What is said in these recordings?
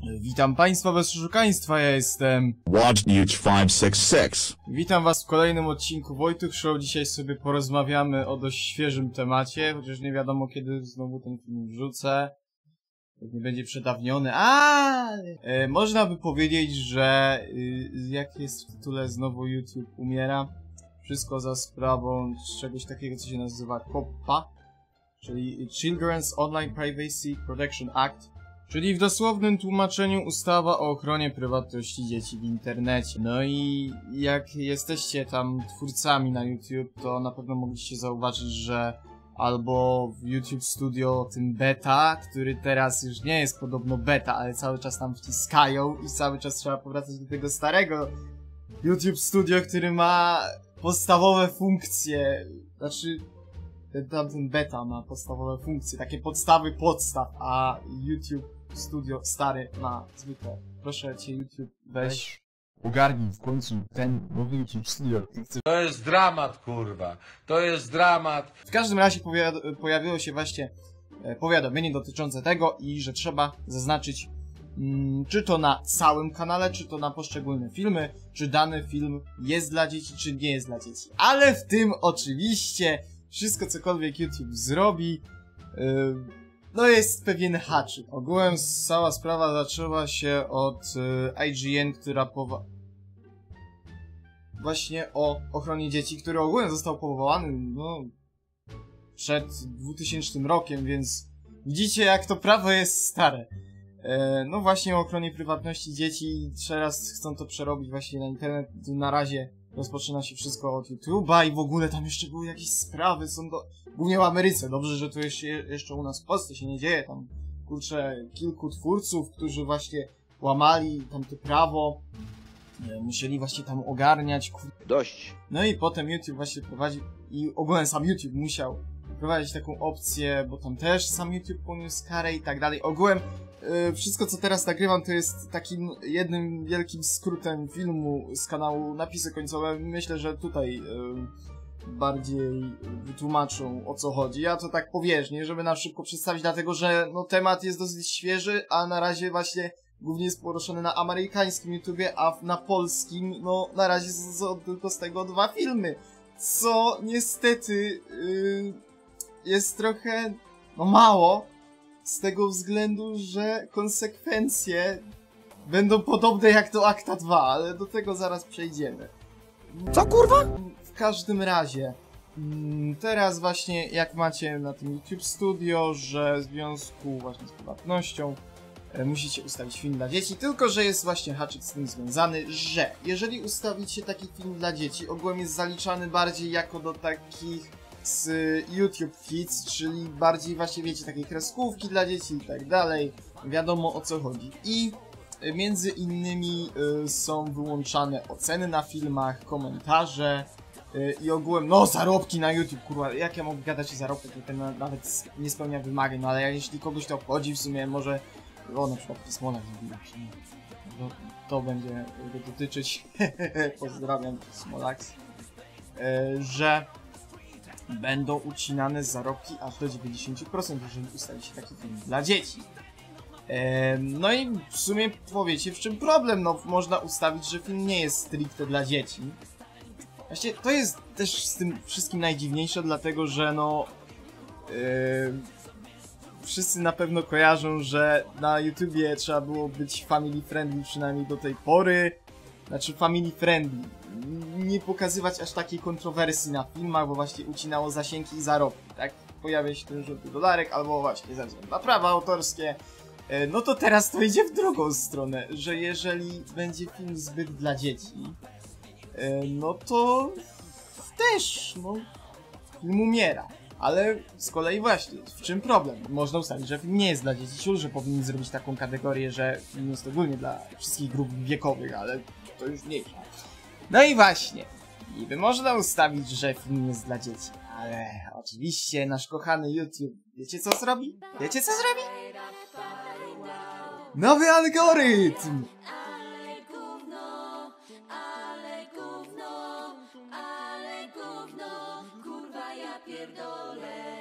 Witam Państwa bez oszukaństwa, ja jestem WatchNewt566. Witam Was w kolejnym odcinku Wojtuch Show. Dzisiaj sobie porozmawiamy o dość świeżym temacie, chociaż nie wiadomo kiedy znowu ten film wrzucę. Nie będzie przedawniony, ale można by powiedzieć, że jak jest w tytule, znowu YouTube umiera. Wszystko za sprawą czegoś takiego, co się nazywa COPPA, czyli Children's Online Privacy Protection Act. Czyli w dosłownym tłumaczeniu ustawa o ochronie prywatności dzieci w internecie. No i jak jesteście tam twórcami na YouTube, to na pewno mogliście zauważyć, że albo w YouTube Studio tym beta, który teraz już nie jest podobno beta, ale cały czas tam wciskają i cały czas trzeba powracać do tego starego YouTube Studio, który ma podstawowe funkcje, znaczy tamten beta ma podstawowe funkcje, takie podstawy podstaw, a YouTube Studio stary ma zwykle. Proszę cię, YouTube, weź. Ogarnij w końcu ten nowy YouTube Studio. To jest dramat, kurwa. To jest dramat. W każdym razie pojawiło się właśnie powiadomienie dotyczące tego, i że trzeba zaznaczyć czy to na całym kanale, czy to na poszczególne filmy, czy dany film jest dla dzieci, czy nie jest dla dzieci. Ale w tym oczywiście wszystko cokolwiek YouTube zrobi, no jest pewien haczyk. Ogółem cała sprawa zaczęła się od IGN, która właśnie o ochronie dzieci, który ogółem został powołany, no, przed 2000 rokiem, więc widzicie, jak to prawo jest stare. No właśnie o ochronie prywatności dzieci i teraz chcą to przerobić właśnie na internet. Na razie rozpoczyna się wszystko od YouTube'a i w ogóle tam jeszcze były jakieś sprawy, są głównie w Ameryce. Dobrze, że to jeszcze u nas w Polsce się nie dzieje. Tam, kurczę, kilku twórców, którzy właśnie łamali tamte prawo, musieli właśnie tam ogarniać. Dość. No i potem YouTube właśnie prowadził, i ogólnie sam YouTube musiał prowadzić taką opcję, bo tam też sam YouTube poniósł karę i tak dalej. Ogółem wszystko, co teraz nagrywam, to jest takim jednym wielkim skrótem filmu z kanału Napisy Końcowe. Myślę, że tutaj bardziej wytłumaczą, o co chodzi. Ja to tak powierzchnie, żeby na szybko przedstawić, dlatego że no, temat jest dosyć świeży, a na razie właśnie głównie jest poruszony na amerykańskim YouTubie, a na polskim, no na razie są tylko z tego 2 filmy. Co niestety jest trochę no mało, z tego względu, że konsekwencje będą podobne jak do Akta 2, ale do tego zaraz przejdziemy. Co kurwa? W każdym razie, teraz właśnie jak macie na tym YouTube Studio, że w związku właśnie z prywatnością musicie ustawić film dla dzieci, tylko że jest właśnie haczyk z tym związany, że jeżeli ustawicie taki film dla dzieci, ogółem jest zaliczany bardziej jako do takich z YouTube Kids, czyli bardziej właśnie, wiecie, takie kreskówki dla dzieci i tak dalej, wiadomo o co chodzi. I między innymi są wyłączane oceny na filmach, komentarze i ogółem, no zarobki na YouTube, kurwa, jak ja mogę gadać o zarobkach, ten nawet nie spełnia wymagań, no ale jeśli kogoś to obchodzi, w sumie może, na przykład Smolak zrobił, to będzie go dotyczyć, pozdrawiam Smolax, że będą ucinane zarobki aż do 90%, jeżeli ustali się taki film dla dzieci. No i w sumie powiecie, w czym problem? No, można ustawić, że film nie jest stricte dla dzieci. Właśnie to jest też z tym wszystkim najdziwniejsze, dlatego że no... wszyscy na pewno kojarzą, że na YouTubie trzeba było być family friendly przynajmniej do tej pory. Znaczy family friendly. Nie pokazywać aż takiej kontrowersji na filmach, bo właśnie ucinało zasięgi i zarobki, tak? Pojawia się ten żółty dolarek, albo właśnie ze względu na prawa autorskie. No to teraz to idzie w drugą stronę, że jeżeli będzie film zbyt dla dzieci, no to też, no, film umiera. Ale z kolei właśnie, w czym problem? Można ustalić, że film nie jest dla dzieci, że powinni zrobić taką kategorię, że film jest ogólnie dla wszystkich grup wiekowych, ale to już mniejsza. No i właśnie, niby można ustawić, że film jest dla dzieci, ale oczywiście nasz kochany YouTube, wiecie co zrobi? Wiecie co zrobi? Nowy algorytm!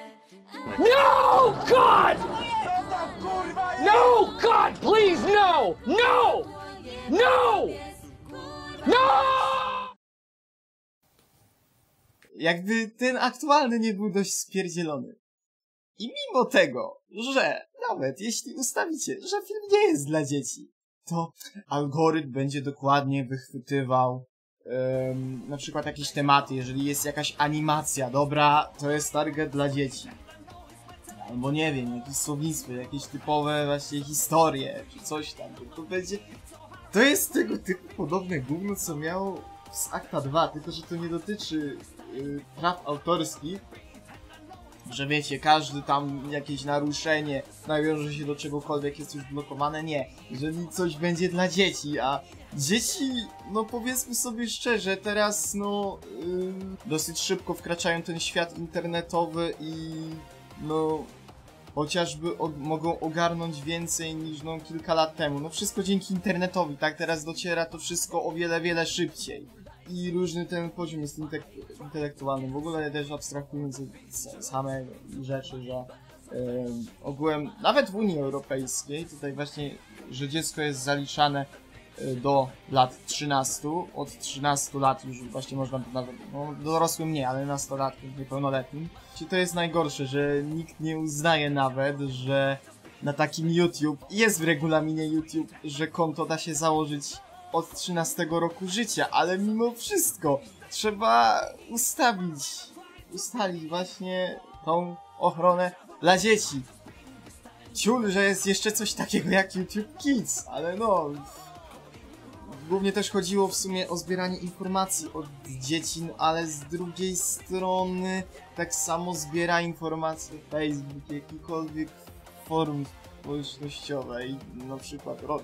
No, God! No, God, please, no! No! No! No! Jakby ten aktualny nie był dość spierdzielony. I mimo tego, że nawet jeśli ustawicie, że film nie jest dla dzieci, to algorytm będzie dokładnie wychwytywał na przykład jakieś tematy, jeżeli jest jakaś animacja, dobra, to jest target dla dzieci. Albo nie wiem, jakieś słownictwo, jakieś typowe właśnie historie, czy coś tam, to będzie... To jest tego typu podobne gówno, co miało z Akta 2, tylko że to nie dotyczy praw autorskich, że wiecie, każdy tam jakieś naruszenie nawiąże się do czegokolwiek, jest już blokowane, nie. Jeżeli coś będzie dla dzieci, a dzieci, no powiedzmy sobie szczerze, teraz no dosyć szybko wkraczają w ten świat internetowy i no chociażby mogą ogarnąć więcej niż no kilka lat temu. No wszystko dzięki internetowi, tak? Teraz dociera to wszystko o wiele, wiele szybciej. I różny ten poziom jest intelektualny. W ogóle też abstrahując z same rzeczy, że ogółem, nawet w Unii Europejskiej, tutaj właśnie, że dziecko jest zaliczane do lat 13, od 13 lat już właśnie można nawet, no dorosłym nie, ale nastolatkim, niepełnoletnim. To jest najgorsze, że nikt nie uznaje nawet, że na takim YouTube, jest w regulaminie YouTube, że konto da się założyć od 13 roku życia, ale mimo wszystko trzeba ustalić właśnie tą ochronę dla dzieci. Ciul, że jest jeszcze coś takiego jak YouTube Kids, ale no... Głównie też chodziło w sumie o zbieranie informacji od dzieci, ale z drugiej strony tak samo zbiera informacje Facebook, jakikolwiek forum społecznościowe i na przykład RODO.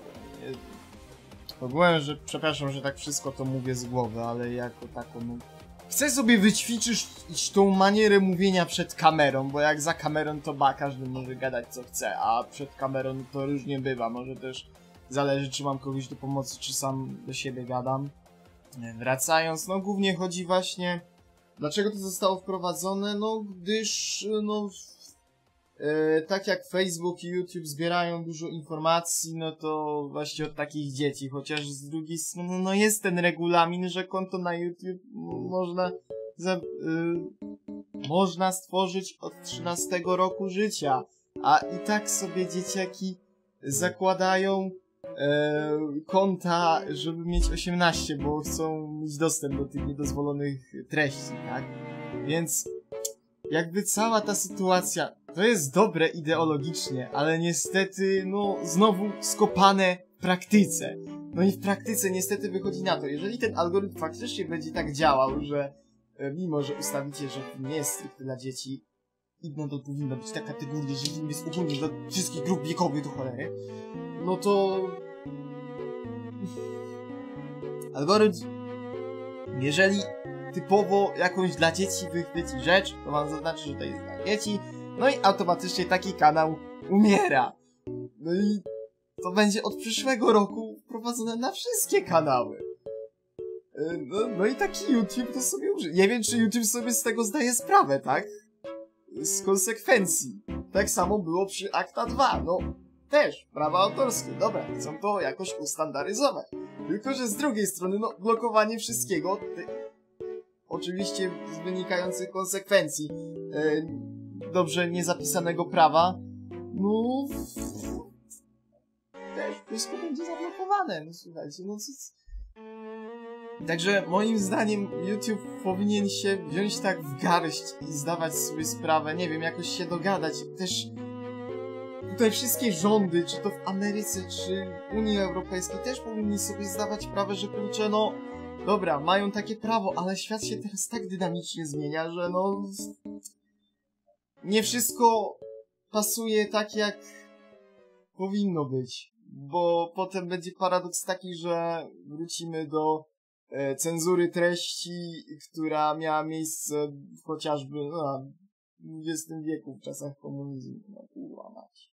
Ogółem, że przepraszam, że tak wszystko to mówię z głowy, ale jako taką no... Chcę sobie wyćwiczyć tą manierę mówienia przed kamerą, bo jak za kamerą to każdy może gadać co chce, a przed kamerą to różnie bywa, może też zależy czy mam kogoś do pomocy, czy sam do siebie gadam. Wracając, no głównie chodzi właśnie, dlaczego to zostało wprowadzone, no gdyż, no tak jak Facebook i YouTube zbierają dużo informacji, no to właśnie od takich dzieci, chociaż z drugiej strony, no jest ten regulamin, że konto na YouTube można stworzyć od 13 roku życia, a i tak sobie dzieciaki zakładają konta, żeby mieć 18, bo chcą mieć dostęp do tych niedozwolonych treści, tak? Więc jakby cała ta sytuacja, to jest dobre ideologicznie, ale niestety, no, znowu skopane w praktyce. No i w praktyce niestety wychodzi na to, jeżeli ten algorytm faktycznie będzie tak działał, że mimo, że ustawicie, że film nie jest stricte dla dzieci, i no to powinna być ta kategoria, że film jest ogólnie dla wszystkich grup wiekowych do cholery, no to... Algorytm, jeżeli typowo jakąś dla dzieci wychwyci rzecz, to wam zaznaczy, że to jest dla dzieci, no i automatycznie taki kanał umiera. No i to będzie od przyszłego roku wprowadzone na wszystkie kanały. No i taki YouTube to sobie użyje. Nie wiem, czy YouTube sobie z tego zdaje sprawę, tak? Z konsekwencji. Tak samo było przy Akta 2, no też, prawa autorskie, dobra, chcą to jakoś ustandaryzować. Tylko, że z drugiej strony, no, blokowanie wszystkiego, oczywiście z wynikających konsekwencji dobrze niezapisanego prawa, no też wszystko będzie zablokowane, no słuchajcie, no co... Także moim zdaniem YouTube powinien się wziąć tak w garść i zdawać sobie sprawę, nie wiem, jakoś się dogadać, też tutaj wszystkie rządy, czy to w Ameryce, czy w Unii Europejskiej też powinni sobie zdawać sprawę, że kurczę, no dobra, mają takie prawo, ale świat się teraz tak dynamicznie zmienia, że no nie wszystko pasuje tak jak powinno być, bo potem będzie paradoks taki, że wrócimy do cenzury treści, która miała miejsce chociażby w XX wieku, w czasach komunizmu. No kurwa mać.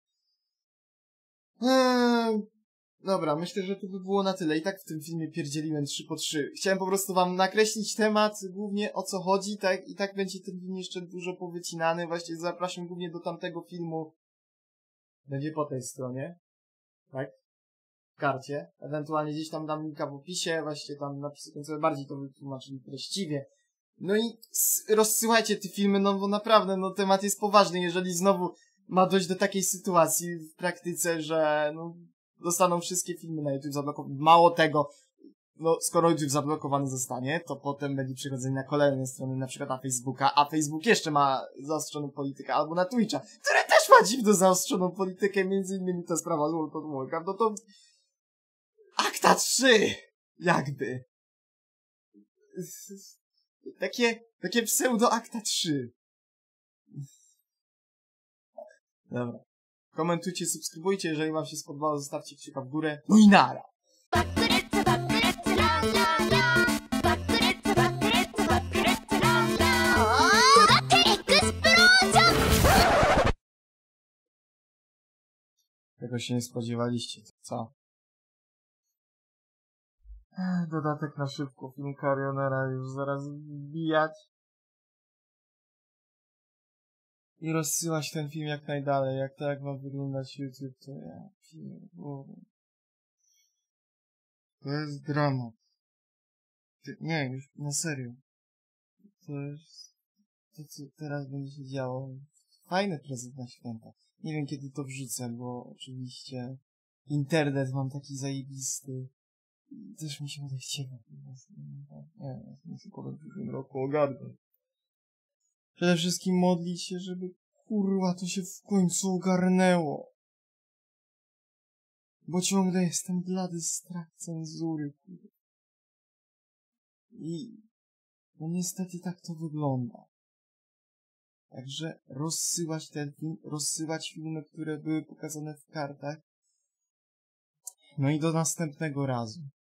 Dobra, myślę, że to by było na tyle. I tak w tym filmie pierdzieliłem 3x3. Chciałem po prostu wam nakreślić temat, głównie o co chodzi, tak? I tak będzie ten film jeszcze dużo powycinany. Właśnie zapraszam głównie do tamtego filmu. Będzie po tej stronie. Tak? karcie. Ewentualnie gdzieś tam dam linka w opisie, właśnie tam napisy końcowe bardziej to wytłumaczyli treściwie. No i rozsyłajcie te filmy, no bo naprawdę, no temat jest poważny, jeżeli znowu ma dojść do takiej sytuacji w praktyce, że no zostaną wszystkie filmy na YouTube zablokowane. Mało tego, no skoro YouTube zablokowany zostanie, to potem będzie przechodzenie na kolejne strony, na przykład na Facebooka, a Facebook jeszcze ma zaostrzoną politykę, albo na Twitcha, który też ma dziwną zaostrzoną politykę, między innymi ta sprawa z World of Warcraft, no to Akta 3! Jakby. Takie pseudo Akta 3. Dobra. Komentujcie, subskrybujcie, jeżeli wam się spodobało, zostawcie kciuka w górę. No i nara! Tego się nie spodziewaliście, co? Dodatek na szybko, film Carrionera już zaraz wbijać. I rozsyłać ten film jak najdalej, jak tak ma wyglądać YouTube, to ja pierdolę. To jest dramat. Nie, już na serio. To jest... To co teraz będzie się działo. Fajny prezent na święta. Nie wiem kiedy to wrzucę, bo oczywiście internet mam taki zajebisty. Też mi się odechciewa. Nie, muszę po tym roku ogarnąć. Przede wszystkim modlić się, żeby kurwa to się w końcu ogarnęło. Bo ciągle jestem blady strach cenzury, kurwa. I no niestety tak to wygląda. Także rozsyłać ten film, rozsyłać filmy, które były pokazane w kartach. No i do następnego razu.